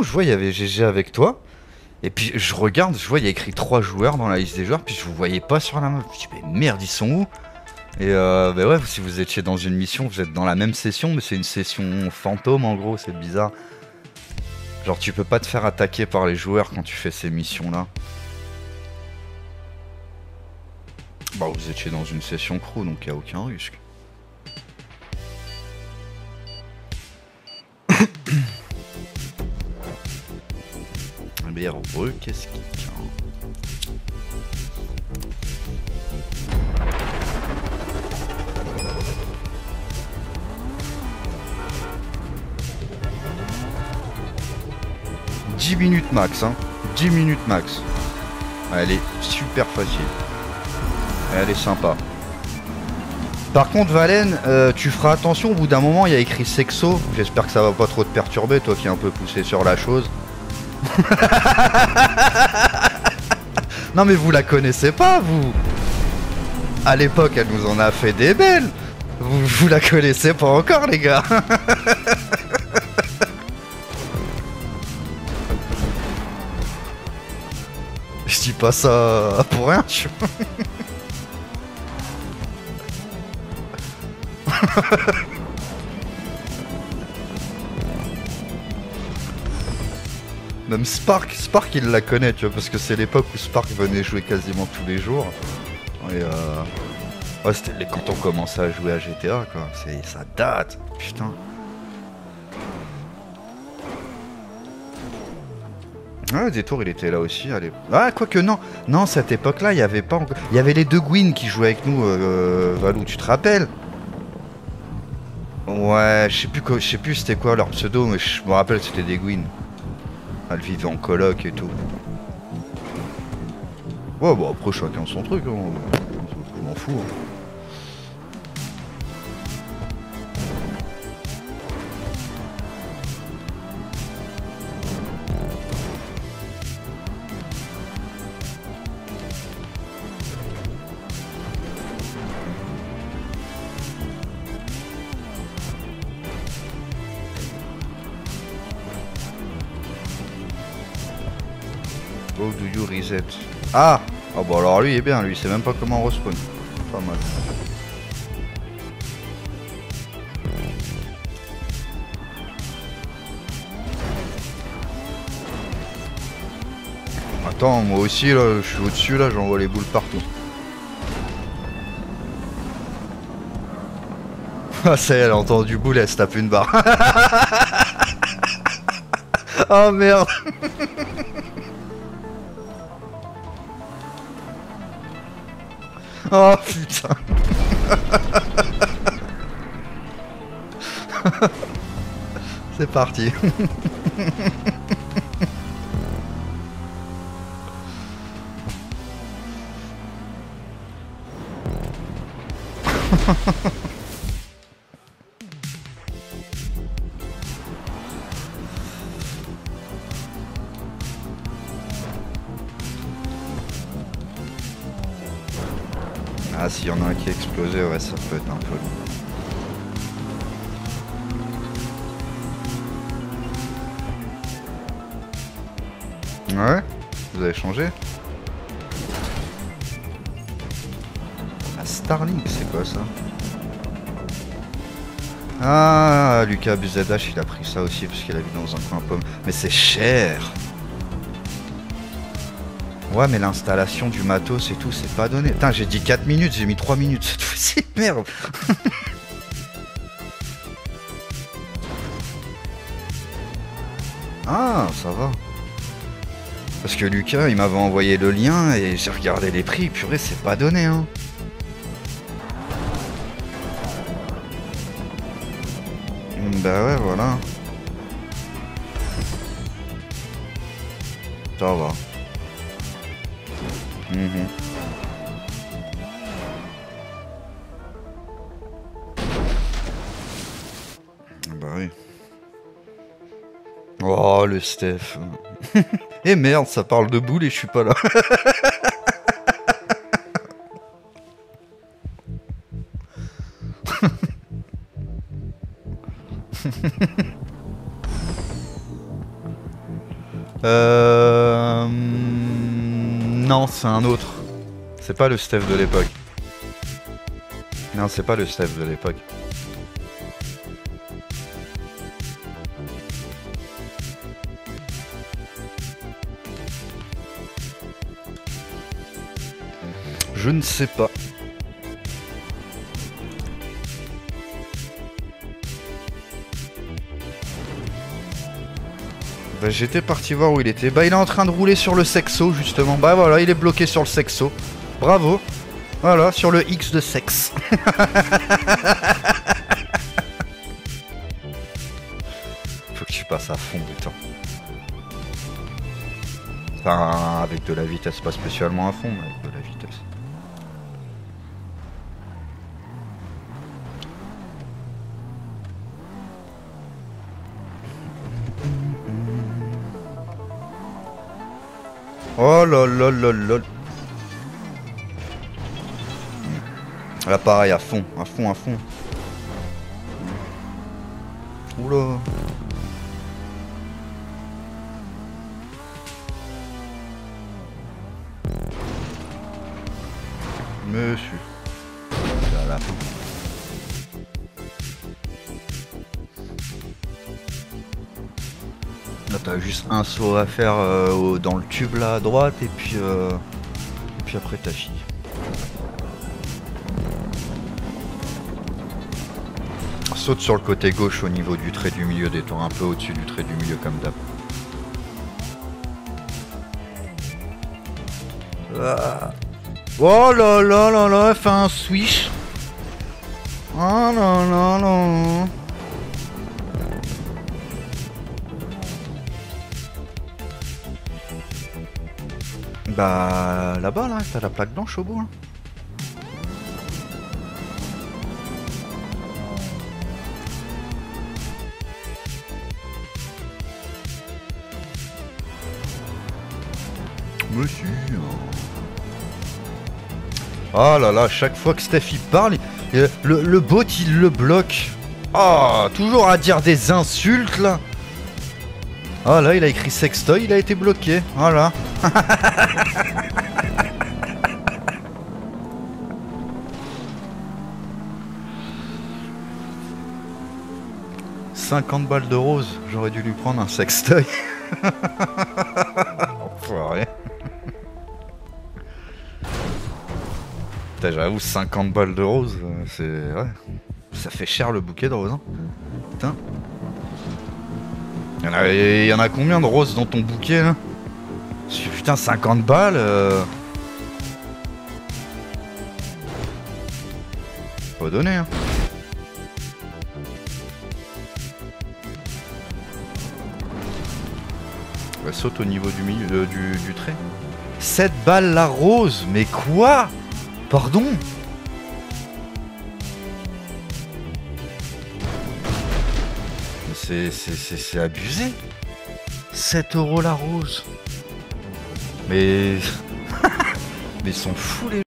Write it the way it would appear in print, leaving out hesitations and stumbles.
je vois il y avait GG avec toi. Et puis je regarde, je vois il y a écrit 3 joueurs dans la liste des joueurs, puis je vous voyais pas sur la map. Je dis mais merde, ils sont où? Et bah ouais, si vous étiez dans une mission, vous êtes dans la même session, mais c'est une session fantôme en gros, c'est bizarre. Genre tu peux pas te faire attaquer par les joueurs quand tu fais ces missions là. Bah vous étiez dans une session crew donc y a aucun risque. Mais qu'est-ce qu'il tient? 10 minutes max, hein. 10 minutes max. Elle est super facile. Elle est sympa. Par contre, Valen, tu feras attention, au bout d'un moment, il y a écrit sexo. J'espère que ça va pas trop te perturber, toi qui es un peu poussé sur la chose. Non mais vous la connaissez pas, vous. À l'époque, elle nous en a fait des belles. Vous la connaissez pas encore, les gars. Je dis pas ça pour rien, tu vois. Même Spark il la connaît, tu vois, parce que c'est l'époque où Spark venait jouer quasiment tous les jours. Et ouais, c'était quand on commençait à jouer à GTA, quoi. Ça date, putain. Ouais, Détour il était là aussi, allez. Ah, quoique non, non, cette époque-là, il y avait pas encore. Il y avait les deux Gwyn qui jouaient avec nous, Valou, tu te rappelles? Ouais, je sais plus c'était quoi leur pseudo, mais je me rappelle c'était des Gwyn. Elle vivait en coloc et tout. Ouais, bon après chacun son truc, hein. Je m'en fous. Hein. How do you reset? Ah! Ah bah alors lui il est bien, lui il sait même pas comment respawn. Pas mal. Attends, moi aussi là, je suis au-dessus là, j'envoie les boules partout. Ah ça y est, elle a entendu boule, elle se tape une barre. Oh merde. Oh putain. C'est parti. Ah, s'il y en a un qui a explosé, ouais, ça peut être un peu long. Ouais, vous avez changé? Ah, Starlink, c'est quoi ça? Ah, Lucas BZH, il a pris ça aussi parce qu'il a vu dans un coin pomme. Mais c'est cher! Ouais, mais l'installation du matos et tout, c'est pas donné. Putain, j'ai dit 4 minutes, j'ai mis 3 minutes cette fois-ci, merde. Ah, ça va. Parce que Lucas, il m'avait envoyé le lien et j'ai regardé les prix. Purée, c'est pas donné, hein. Bah ouais, voilà. Ça va. Bah oui. Oh, le Steph. Eh merde, ça parle de boule et je suis pas là. Non, c'est un autre. C'est pas le Steph de l'époque. Non, c'est pas le Steph de l'époque. Je ne sais pas. Bah, j'étais parti voir où il était. Bah, il est en train de rouler sur le sexo, justement. Bah voilà, il est bloqué sur le sexo. Bravo. Voilà, sur le X de sexe. Faut que tu passes à fond du temps. Enfin, avec de la vitesse, pas spécialement à fond, mais avec de la vitesse. Oh là là là là. Là pareil, à fond, à fond, à fond. Oula. Monsieur. Voilà. Là t'as juste un saut à faire dans le tube là à droite et puis après t'as fini. Saute sur le côté gauche au niveau du trait du milieu, détends un peu au-dessus du trait du milieu comme d'hab. Ah. Oh là là là là, elle fait un swish. Oh là là là. Bah là-bas là, t'as la plaque blanche au bout là. Monsieur. Oh là là, chaque fois que Steph il parle, le bot il le bloque. Oh, toujours à dire des insultes là. Oh là, il a écrit sextoy, il a été bloqué. Voilà. 50 balles de rose, j'aurais dû lui prendre un sextoy. Enfoiré. Putain, j'avoue, 50 balles de rose, c'est... Ouais. Ça fait cher le bouquet de roses, hein. Putain. Il y en a combien de roses dans ton bouquet, là? Parce que, putain, 50 balles... Faut donner, hein. Elle saute au niveau du milieu du trait. 7 balles la rose, mais quoi? Pardon? C'est abusé. 7 € la rose. Mais... mais ils sont fous les